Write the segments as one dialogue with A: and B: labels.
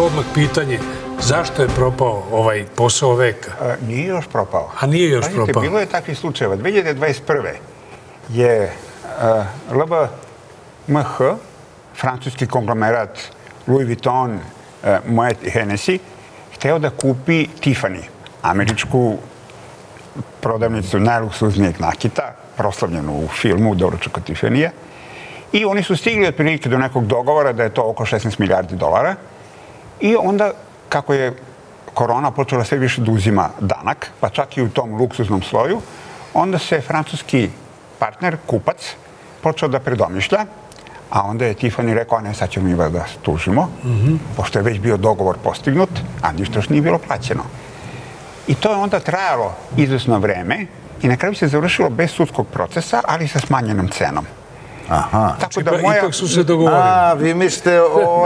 A: odmah pitanje. Zašto je propao ovaj posao veka?
B: Nije još propao.
A: A nije još propao?
B: Bilo je takvih slučajeva. 2021. je LVMH, francuski konglomerat Louis Vuitton, Moet Hennessy, hteo da kupi Tiffany, američku prodavnicu najluksuznijeg nakita, proslavljenu u filmu Doručak od Tiffanyja. I oni su stigli otprilike do nekog dogovora da je to oko 16 milijardi dolara. I onda, kako je korona počela sve više da uzima danak, pa čak i u tom luksuznom sloju, onda se francuski partner, kupac, počeo da predomišlja, a onda je Tiffany rekao, ne, sad ćemo mi da tužimo, pošto je već bio dogovor postignut, a ništa još nije bilo plaćeno. I to je onda trajalo izvesno vreme i na kraju se završilo bez sudskog procesa, ali sa smanjenom cenom.
C: Aha.
A: Tako da ipak su se dogovorili.
C: A, vi mislite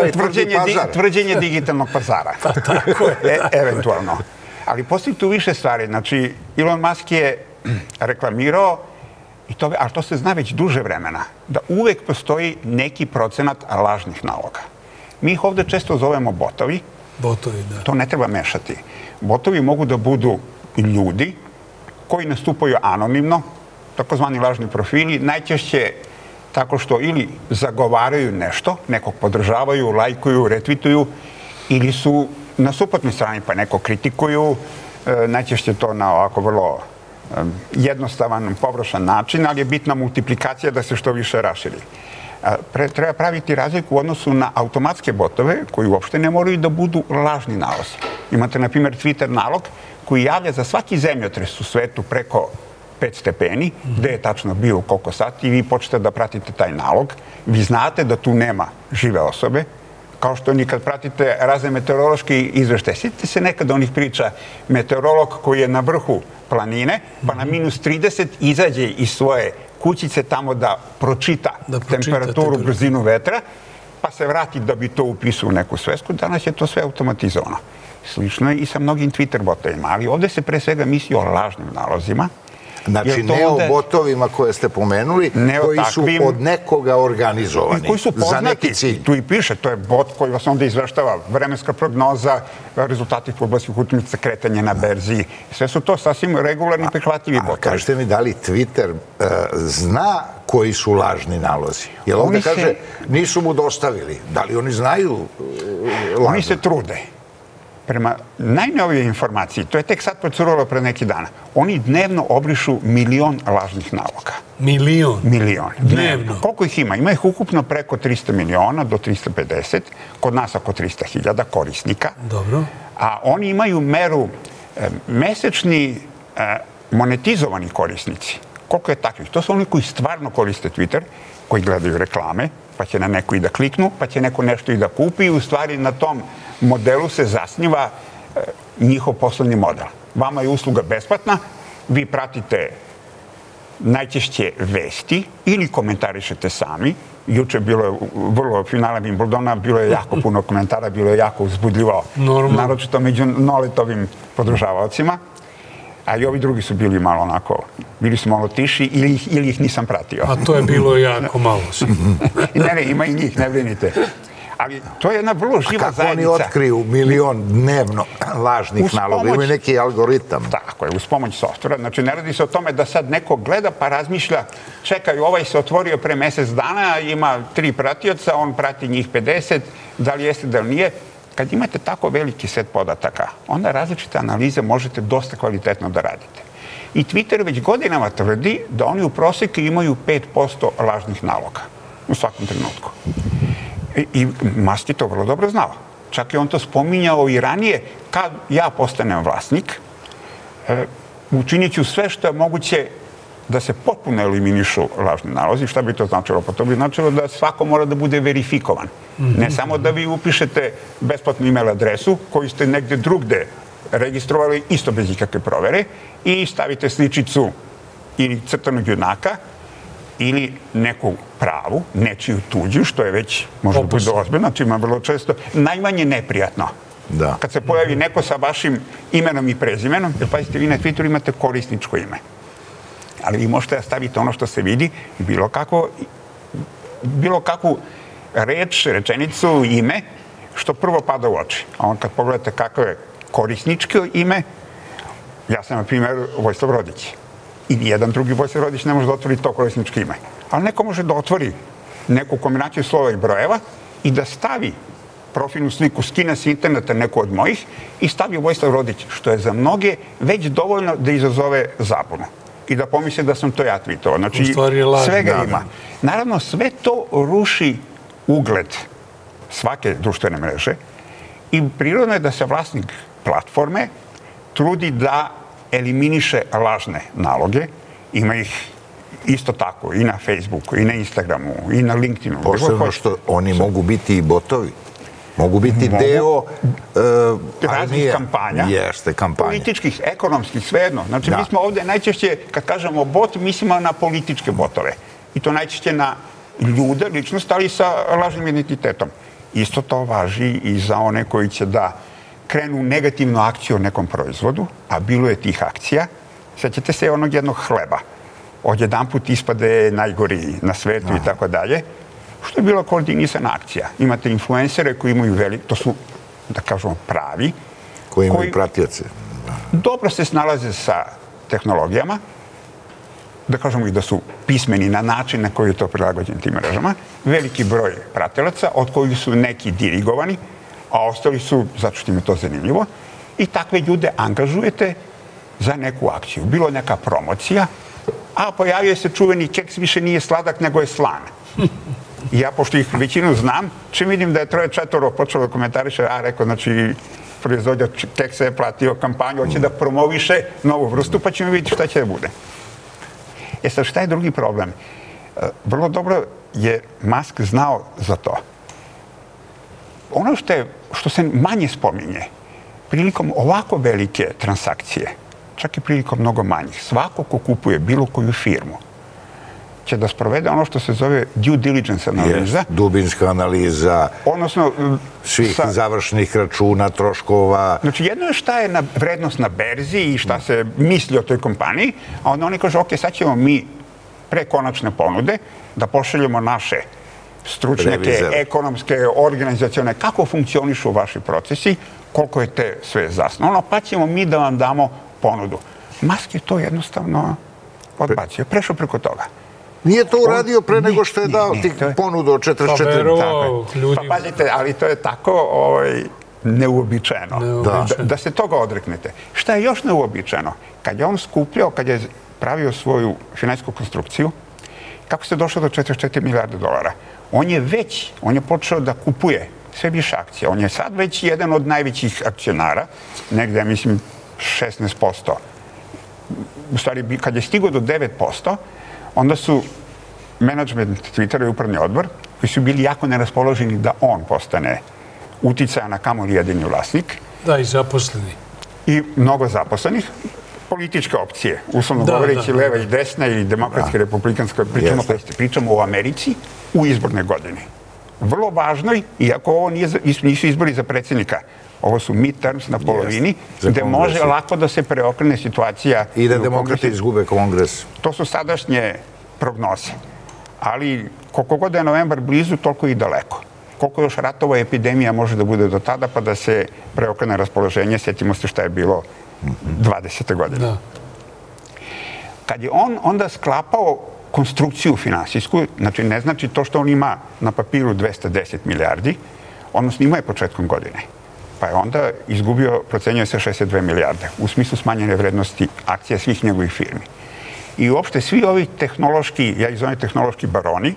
B: tvrđenje digitalnog pazara.
A: Tako je.
B: Eventualno. Ali postoji tu više stvari. Znači, Elon Musk je reklamirao, ali to se zna već duže vremena, da uvek postoji neki procenat lažnih naloga. Mi ih ovde često zovemo botovi.
A: Botovi, da.
B: To ne treba mešati. Botovi mogu da budu i ljudi koji nastupaju anonimno, takozvani lažni profili, najčešće tako što ili zagovaraju nešto, nekog podržavaju, lajkuju, retvituju, ili su na suprotnoj strani pa neko kritikuju, najčešće to na ovako vrlo jednostavan, površan način, ali je bitna multiplikacija da se što više raširi. Treba praviti razliku u odnosu na automatske botove koji uopšte ne moraju da budu lažni nalozi. Imate, na primjer, Twitter nalog koji javlja za svaki zemljotres u svetu preko 5 stepeni, gde je tačno bio u koliko sati i vi počnete da pratite taj nalog. Vi znate da tu nema žive osobe, kao što ni kad pratite razne meteorološke izveštaje. Sjetite se nekada onih priča, meteorolog koji je na vrhu planine, pa na minus 30 izađe iz svoje kućice tamo da pročita temperaturu, brzinu vetra, pa se vrati da bi to upisao u neku svesku. Danas je to sve automatizovano. Slično je i sa mnogim Twitter botovima, ali ovde se pre svega misli o lažnim nalozima.
C: Znači, ne o botovima koje ste pomenuli, koji su od nekoga organizovani.
B: Koji su poznati. Tu i piše, to je bot koji vas onda izveštava vremenska prognoza, rezultati fudbalskih utakmica, kretanje na berzi. Sve su to sasvim regularni i prihvatljivi botovi.
C: Kažete mi, da li Twitter zna koji su lažni nalozi? Jer ovdje kaže, nisu mu dostavili. Da li oni znaju lažni?
B: Oni se trude. Prema najnovijoj informaciji, to je tek sad procuralo pre neki dana, oni dnevno obrišu 1.000.000 lažnih naloga.
A: 1.000.000?
B: 1.000.000.
A: Dnevno?
B: Koliko ih ima? Ima ih ukupno preko 300 miliona do 350, kod nas oko 300.000 korisnika.
A: Dobro.
B: A oni imaju meru mesečni monetizovani korisnici. Koliko je takvih? To su oni koji stvarno koriste Twitter, koji gledaju reklame, pa će na neko i da kliknu, pa će neko nešto i da kupi i u stvari na tom modelu se zasniva njihov poslovni model. Vama je usluga besplatna, vi pratite najčešće vesti ili komentarišete sami. Juče bilo je vrlo finale Wimbledona, bilo je jako puno komentara, bilo je jako uzbudljivo, naročito među Noletovim podržavaocima. A i ovi drugi su bili malo onako, bili su malo tiši ili ih nisam pratio.
A: A to je bilo jako malo.
B: Ne, ima i njih, ne brinite. Ali to je jedna vrlo živa zajednica.
C: Kako oni otkriju 1.000.000 dnevno lažnih naloga? Imaju neki algoritam.
B: Tako je, uz pomoć softvera. Znači, ne radi se o tome da sad neko gleda pa razmišlja, čekaj, ovaj se otvorio pre mesec dana, ima 3 pratioca, on prati njih 50, da li jeste, da li nije. Kad imate tako veliki set podataka, onda različite analize možete dosta kvalitetno da radite. I Twitter već godinama tvrdi da oni u proseku imaju 5% lažnih naloga u svakom trenutku. I Musk je to vrlo dobro znao. Čak je on to spominjao i ranije. Kad ja postanem vlasnik, učinit ću sve što je moguće da se potpuno eliminišu lažni nalozi. Šta bi to značilo? Pa to bi značilo da svako mora da bude verifikovan. Ne samo da vi upišete besplatnu email adresu koju ste negde drugde registrovali isto bez ikakve provere i stavite sličicu ili crtanog junaka ili neku pravu, nečiju tuđu, što je već možda bude ozbiljno, čima vrlo često najmanje neprijatno. Kad se pojavi neko sa vašim imenom i prezimenom, jer pazite, vi na Twitteru imate korisničko ime. Ali vi možete da stavite ono što se vidi, bilo kakvu reč, rečenicu, ime, što prvo pada u oči. A on kad pogledate kako je korisničko ime, ja sam na primjer Vojislav Rodić. I nijedan drugi Vojislav Rodić ne može da otvori to korisničko ime. Ali neko može da otvori neku kombinaciju slova i brojeva i da stavi profilnu sliku, skine sa interneta neku od mojih i stavi Vojislav Rodić, što je za mnoge već dovoljno da izazove zabunu i da pomisle da sam to ja tweetovao. Znači, svega ima. Naravno, sve to ruši ugled svake društvene mreže i prirodno je da se vlasnik platforme trudi da eliminiše lažne naloge. Ima ih isto tako i na Facebooku, i na Instagramu, i na LinkedInu.
C: Posebno što oni mogu biti i botovi. Mogu biti deo
B: raznih kampanja, političkih, ekonomskih, svejedno. Znači, mi smo ovdje najčešće, kad kažemo bot, mislimo na političke botove. I to najčešće na ljude, ličnost, ali sa lažnim identitetom. Isto to važi i za one koji će da krenu negativnu akciju o nekom proizvodu, a bilo je tih akcija. Sjećate se onog jednog hleba. Odjedanput ispade najgori na svetu i tako dalje. Što je bila koordinisana akcija. Imate influencere koji imaju to su, da kažemo, pravi.
C: Koji imaju pratioce.
B: Dobro se snalaze sa tehnologijama, da kažemo i da su pismeni na način na koji je to prilagođen tim mrežama. Veliki broj pratilaca, od kojih su neki dirigovani, a ostali su, zato što im je to zanimljivo, i takve ljude angažujete za neku akciju. Bilo neka promocija, a pojavio se čuveni keks, više nije sladak, nego je slan. Ja, pošto ih većinu znam, čim vidim da je 3-4 počelo da komentariše, rekao, znači, proizvođač keksa je platio kampanju, hoće da promoviše novu vrstu, pa ćemo vidjeti šta će da bude. Sad, šta je drugi problem? Vrlo dobro je Musk znao za to. Ono što se manje spominje, prilikom ovako velike transakcije, čak i prilikom mnogo manjih, svako ko kupuje bilo koju firmu će da sprovede ono što se zove due diligence analiza.
C: Dubinska analiza,
B: odnosno
C: svih završnih računa, troškova.
B: Znači, jedno je šta je vrednost na berzi i šta se misli o toj kompaniji, a onda oni kažu, ok, sad ćemo mi pre konačne ponude da pošaljemo naše stručnjake, ekonomske, organizacione, kako funkcionišu vaši procesi, koliko je te sve zasnovano, pa ćemo mi da vam damo ponudu. Musk je to jednostavno odbacio, prešao preko toga.
C: Nije to uradio pre nego što je dao ti ponudu od 44.
B: Pa pazite, ali to je tako neuobičajeno. Da se toga odreknete. Šta je još neuobičajeno? Kad je on skupljao, kad je pravio svoju finansijsku konstrukciju, kako se došao do 44 milijarde dolara? On je počeo da kupuje sve više akcija. On je sad već jedan od najvećih akcionara, negde, mislim, 16%. U stvari, kad je stigao do 9%, onda su menadžment Twittera i upravni odbor, koji su bili jako neraspoloženi da on postane uticajan, na kamoli jedini vlasnik.
A: Da, i zaposleni.
B: I mnogo zaposlenih. Političke opcije, uslovno govoreći leva i desna i demokratska, republikanska, pričamo o Americi u izbornoj godini. Vrlo važnoj, iako ovo nisu izbori za predsjednika, ovo su midterms na polovini, gde može lako da se preokrene situacija.
C: I da demokrati izgube kongres.
B: To su sadašnje prognoze. Ali koliko god je novembar blizu, toliko i daleko. Koliko još ratova i epidemija može da bude do tada, pa da se preokrene raspoloženje, sjetimo se šta je bilo 20. godine. Kad je on onda sklapao konstrukciju finansijsku, znači ne znači to što on ima na papiru 210 milijardi, odnosno ima je početkom godine. Pa je onda izgubio, procenjuje se 62 milijarde, u smislu smanjene vrednosti akcija svih njegovih firmi. I uopšte svi ovi tehnološki, ja ih zovem tehnološki baroni,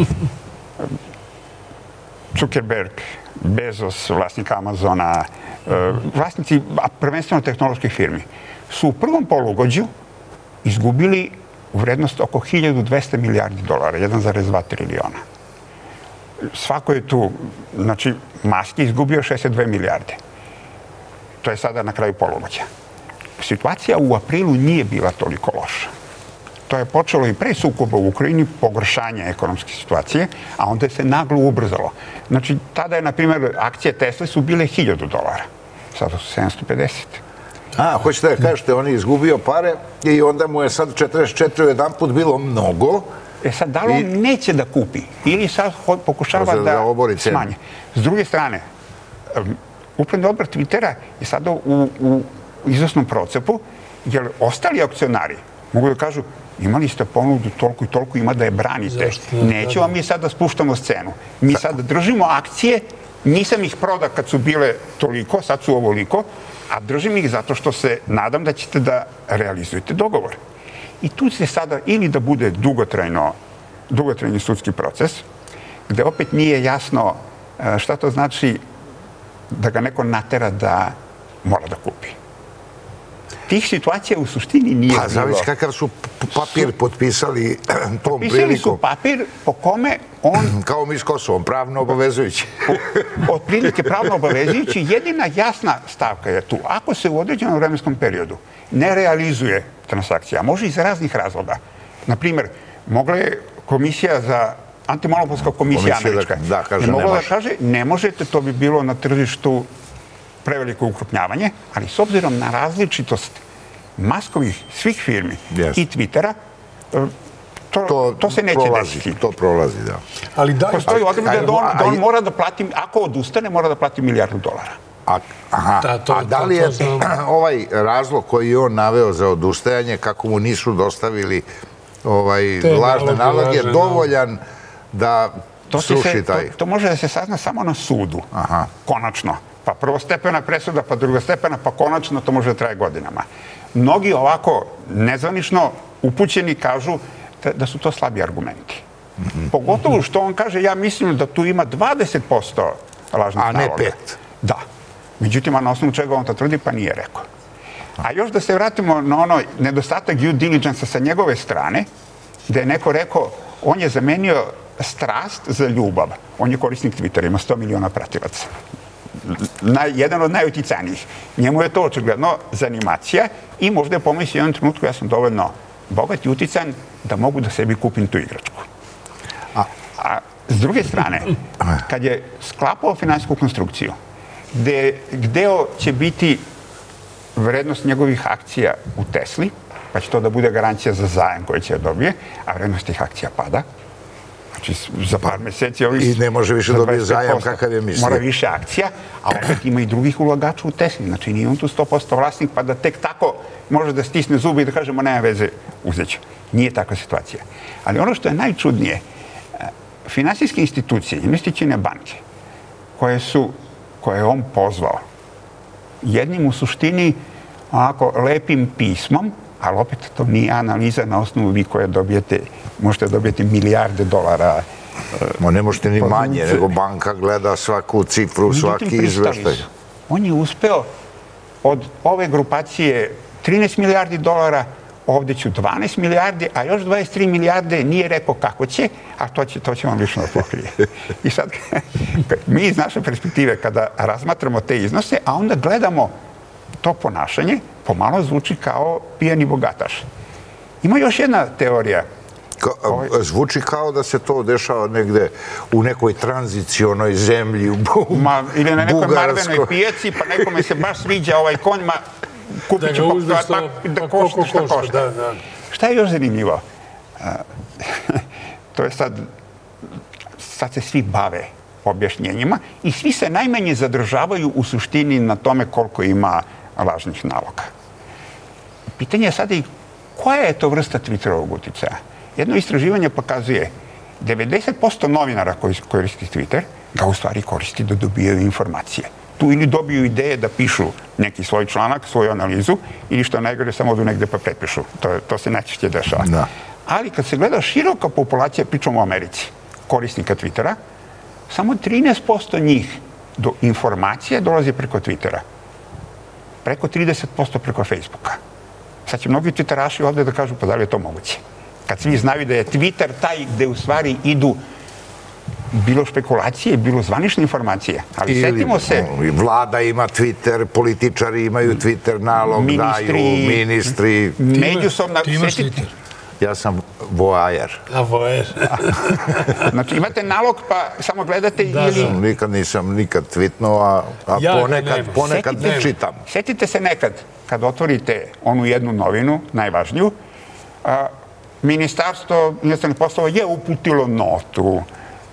B: Zuckerberg, Bezos, vlasnik Amazona, vlasnici, a prvenstveno tehnoloških firmi, su u prvom polugođu izgubili vrednost oko 1200 milijardi dolara, 1,2 trilijona. Svako je tu, znači, Musk je izgubio 62 milijarde. To je sada na kraju polugođa. Situacija u aprilu nije bila toliko loša. To je počelo i pre sukoba u Ukrajini, pogoršanje ekonomske situacije, a onda se naglo ubrzalo. Znači, tada je, na primjer, akcije Tesla su bile 1000 dolara. Sada su 750.
C: Hoćete da kažete, on je izgubio pare i onda mu je sad 44 jedan put bilo mnogo.
B: Sad, da li on neće da kupi ili sad pokušava da smanje? S druge strane, Upravni odbor Twittera je sada u izvesnom procepu, jer ostali akcionari mogu da kažu imali ste ponudu toliko i toliko, ima da je branite. Nećemo mi sad da spuštamo scenu. Mi sad držimo akcije, nisam ih prodao kad su bile toliko, sad su ovoliko, a držim ih zato što se nadam da ćete da realizujete dogovor. I tu se sada ili da bude dugotrajni sudski proces, gde opet nije jasno šta to znači da ga neko natera da mora da kupi. Tih situacija u suštini nije bilo.
C: Pa zavisi kakav su papir potpisali tom prilikom.
B: Potpisali su papir po kome on...
C: Kao mi s Kosovom, pravno obavezujući.
B: Otprilike pravno obavezujući. Jedina jasna stavka je tu. Ako se u određenom vremenskom periodu ne realizuje transakcija, može iz raznih razloga. Naprimjer, mogla je komisija za antimonopolska komisija američka. Je mogla da kaže, ne možete, to bi bilo na tržištu preveliko ukrupnjavanje, ali s obzirom na različitost maskovih svih firmi i Twittera, to se neće desiti.
C: To prolazi, da.
B: Postoji odredba da on mora da plati, ako odustane, mora da plati $1 milijardu.
C: A da li je ovaj razlog koji je on naveo za odustajanje, kako mu nisu dostavili lažne naloge, dovoljan da sruši taj...
B: To može da se sazna samo na sudu, konačno. Pa prvostepena presuda, pa drugostepena, pa konačno to može da traje godinama. Mnogi ovako nezvanično upućeni kažu da su to slabi argumenti. Pogotovo što on kaže, ja mislim da tu ima 20% lažnih naloga.
C: A ne 5%.
B: Da. Međutim, na osnovu čega on to tvrdi, pa nije rekao. A još da se vratimo na ono nedostatak due diligence sa njegove strane, gde je neko rekao, on je zamenio strast za ljubav. On je korisnik Twittera, ima 100 miliona pratilaca. Jedan od najuticajnijih. Njemu je to očigledno zanimacija i možda je pomislio u jednom trenutku ja sam dovoljno bogat i uticajan da mogu da sebi kupim tu igračku. A s druge strane, kad je sklapao finansijsku konstrukciju, gde će biti vrednost njegovih akcija u Tesli, pa će to da bude garancija za zajem koji će dobije, a vrednost tih akcija pada. Znači, za par meseci...
C: I ne može više dobije zajam kakav je mislio.
B: Mora više akcija, a opet ima i drugih ulagača u Tesli. Znači, nije on tu 100% vlasnik, pa da tek tako može da stisne zubi i da kažemo nema veze, uzeću. Nije takva situacija. Ali ono što je najčudnije, finansijske institucije, investicijne banke, koje je on pozvao, jednim u suštini onako lepim pismom, ali opet to nije analiza na osnovu vi koje dobijete, možete dobijeti milijarde dolara.
C: Ne možete ni manje, nego banka gleda svaku cifru, svaki izveštaj.
B: On je uspeo od ove grupacije 13 milijardi dolara, ovdje ću 12 milijardi, a još 23 milijarde nije rekao kako će, a to će on lično pokrije. I sad, mi iz naše perspektive, kada razmatramo te iznose, a onda gledamo to ponašanje, pomalo zvuči kao pijani bogataš. Ima još jedna teorija.
C: Zvuči kao da se to dešava negde u nekoj tranzicionoj zemlji, u Bugarskoj.
B: Ili na nekoj marvenoj pijaci, pa nekome se baš sviđa ovaj konj, kupit ću da košta šta košta. Šta je još zanimljivo? To je sad se svi bave objašnjenjima i svi se najmanje zadržavaju u suštini na tome koliko ima lažnih naloga. Pitanje je sada i koja je to vrsta Twitterovog uticaja? Jedno istraživanje pokazuje 90% novinara koji koristi Twitter ga u stvari koristi da dobijaju informacije. Tu ili dobiju ideje da pišu neki svoj članak, svoju analizu, ili što najgore samo odu negde pa prepišu. To se najčešće dešava. Ali kad se gleda široka populacija, pričamo o Americi, korisnika Twittera, samo 13% njih do informacije dolazi preko Twittera. Preko 30% preko Facebooka. Sad će mnogi Twitteraši ovdje da kažu pa da li je to moguće. Kad svi znaju da je Twitter taj gde u stvari idu bilo špekulacije, bilo zvanične informacije. Ali setimo se...
C: Vlada ima Twitter, političari imaju Twitter nalog, daju ministri...
B: Međusobna...
A: Ti imaš Twitter?
C: Ja sam voajer.
A: A voajer.
B: Znači imate nalog pa samo gledate ili...
C: Nisam nikad tweetnuo, a ponekad ne čitam.
B: Setite se nekad, kad otvorite onu jednu novinu, najvažniju, Ministarstvo inostranih poslova je uputilo notu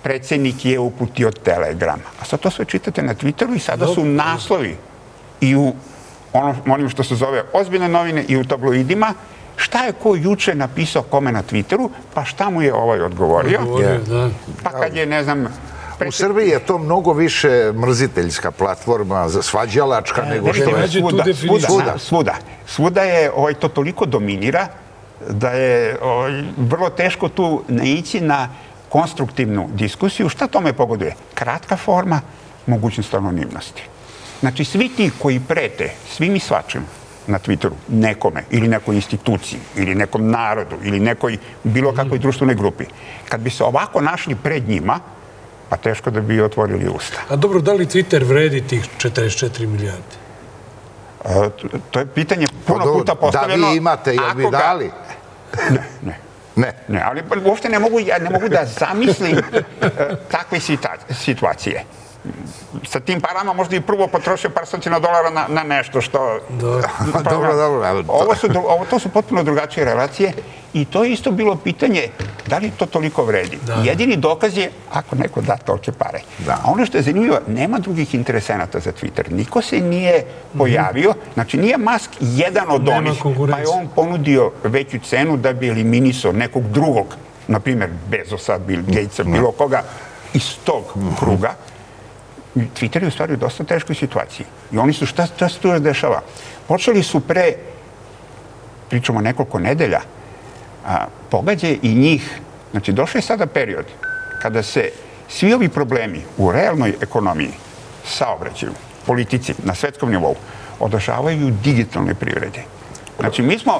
B: predsjednik je uputio telegram. A sad to sve čitate na Twitteru i sada su naslovi i u onim što se zove ozbiljne novine i u tabloidima, šta je ko juče napisao kome na Twitteru, pa šta mu je ovaj odgovorio. Pa kad je, ne znam...
C: U Srbiji je to mnogo više mrziteljska platforma, svađalačka nego što je
B: svuda. Svuda je to toliko dominira da je vrlo teško tu naići na konstruktivnu diskusiju. Šta tome pogoduje? Kratka forma, mogućnost anonimnosti. Znači, svi ti koji prete svim i svačim na Twitteru nekome ili nekoj instituciji ili nekom narodu ili nekoj bilo kakvoj društvenoj grupi, kad bi se ovako našli pred njima, pa teško da bi otvorili usta.
A: A dobro, da li Twitter vredi tih 44 milijarde?
B: To je pitanje puno puta postavljeno.
C: Da vi imate, jel bi dali?
B: Ne, ali uopšte ne mogu da zamislim takve situacije. Sa tim parama možda i prvo potrošio par stotina dolara na nešto što...
C: Dobro.
B: To su potpuno drugačije relacije i to je isto bilo pitanje da li to toliko vredi. Jedini dokaz je ako neko da tolike pare. A ono što je zanimljivo, nema drugih interesenata za Twitter. Niko se nije pojavio. Znači, nije Musk jedan od onih, pa je on ponudio veću cenu da bi eliminisao nekog drugog, na primjer Bezosa, Bill Gatesa, bilo koga iz tog kruga. Twitter je u stvari u dosta teškoj situaciji. I oni su, šta se tu dešava? Počeli su pričamo nekoliko nedelja, pogađaju i njih. Znači, došao je sada period kada se svi ovi problemi u realnoj ekonomiji, saobraćaju, politici, na svetskom nivou, održavaju digitalne privrede. Znači, mi smo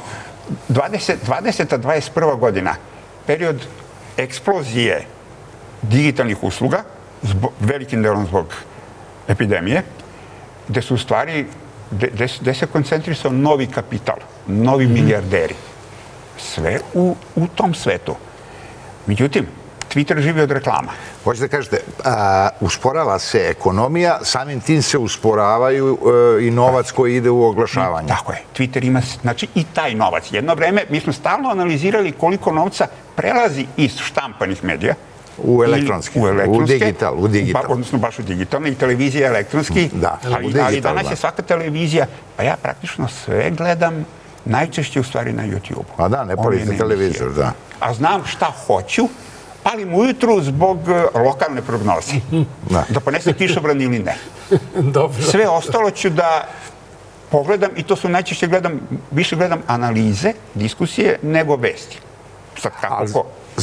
B: 2021. godina, period eksplozije digitalnih usluga, velikim delom zbog epidemije, gde su u stvari, gde se koncentrisao novi kapital, novi milijarderi. Sve u tom svetu. Međutim, Twitter živi od reklama.
C: Hoćete da kažete, usporava se ekonomija, samim tim se usporavaju i novac koji ide u oglašavanje.
B: Tako je. Twitter ima, znači, i taj novac. Jedno vreme mi smo stalno analizirali koliko novca prelazi iz štampanih medija
C: u elektronski, u digital.
B: Odnosno baš u digitalni, i televizija elektronski, ali danas je svaka televizija, pa ja praktično sve gledam najčešće u stvari na YouTube-u.
C: A da, ne palite televizor, da.
B: A znam šta hoću, palim ujutru zbog lokalne prognoze. Da ponese kišobran ili ne. Sve ostalo ću da pogledam i to su najčešće više gledam analize, diskusije, nego vesti. Sad kako ko?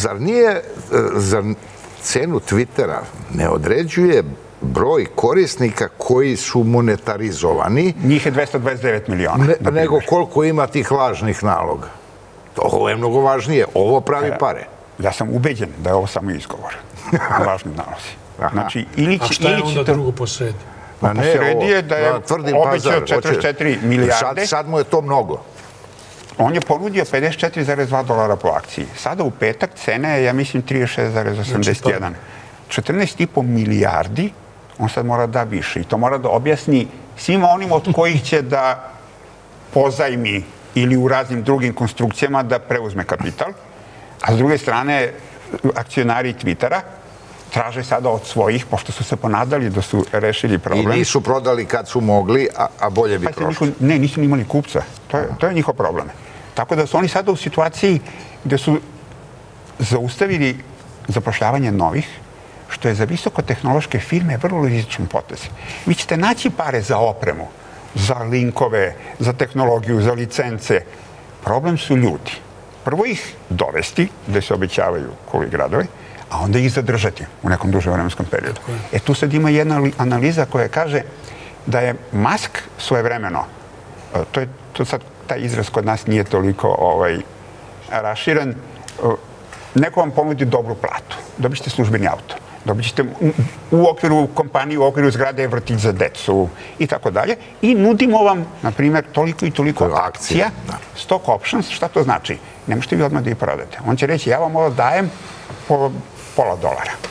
C: Zar cenu Twittera ne određuje broj korisnika koji su monetarizovani?
B: Njih je 229 miliona.
C: Nego koliko ima tih lažnih naloga. Ovo je mnogo važnije. Ovo pravi pare.
B: Ja sam ubeđen da je ovo samo izgovor. Lažni nalozi. Znači,
A: a šta je onda drugo posredi?
B: Posredi je da je obećao 44 milijarde.
C: Sad mu je to mnogo.
B: On je ponudio $54,2 po akciji. Sada u petak cena je, ja mislim, 36,81. 14,5 milijardi, on sad mora da više. I to mora da objasni svima onim od kojih će da pozajmi ili u raznim drugim konstrukcijama da preuzme kapital. A s druge strane, akcionari Twittera traže sada od svojih, pošto su se ponadali da su rešili problem.
C: I nisu prodali kad su mogli, a bolje bi prošlo.
B: Ne, nisu imali kupca. To je njihov problem. Tako da su oni sada u situaciji gde su zaustavili zapošljavanje novih, što je za visokotehnološke firme vrlo rizičan potez. Vi ćete naći pare za opremu, za linkove, za tehnologiju, za licence. Problem su ljudi. Prvo ih dovesti, gde se obećavaju koji gradovi, a onda ih zadržati u nekom dužem vremenskom periodu. Tu sad ima jedna analiza koja kaže da je Musk svojevremeno, to sad taj izraz kod nas nije toliko raširen, neko vam ponudi dobru platu, dobit ćete službeni auto, dobit ćete u okviru kompanije, u okviru zgrade vrtić za decu i tako dalje i nudimo vam, na primjer, toliko i toliko akcija, stock options. Šta to znači? Ne možete vi odmah da ih prodate. On će reći, ja vam ovo dajem po $0,5.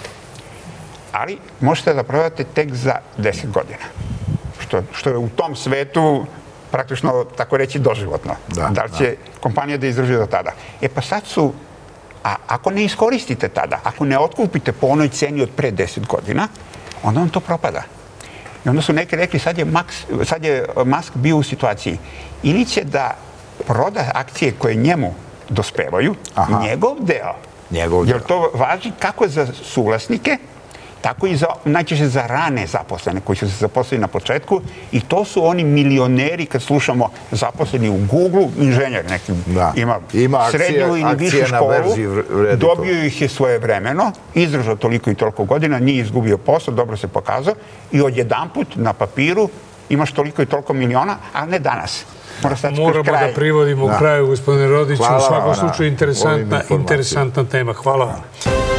B: Ali možete da prodate tek za 10 godina. Što je u tom svetu praktično, tako reći, doživotno. Da li će kompanija da izdrži do tada? Pa sad su A ako ne iskoristite tada, ako ne otkupite po onoj ceni od pre 10 godina, onda vam to propada. I onda su neki rekli, sad je Musk bio u situaciji ili će da proda akcije koje njemu dospevaju, njegov deo. Jer to važi kako za suvlasnike, tako i najčešće za rane zaposlene koji su se zaposlili na početku i to su oni milioneri kad slušamo zaposleni u Google, inženjer neki ima srednju ili višu školu, dobio ih je svojevremeno, izdržao toliko i toliko godina, nije izgubio posao, dobro se pokazao i odjedanput na papiru imaš toliko i toliko miliona, ali ne danas.
A: Moramo da privodimo u kraju, gospodine Rodiću. U svakom slučaju interesantna tema. Hvala vam.